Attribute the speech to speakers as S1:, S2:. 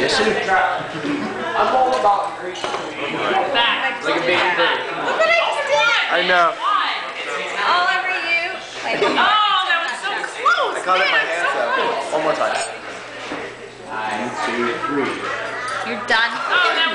S1: competition.
S2: I'm all about Greek food.
S3: Back.
S1: Like a big bird.
S4: Look what I just did!
S1: I know.
S4: All over you. Like,
S3: Oh, that was so close.
S1: I caught it in my
S3: Man,
S1: hands
S3: so
S1: though.
S3: close.
S1: One more time.
S2: 1, 2, 3.
S4: you're done.
S3: Oh, that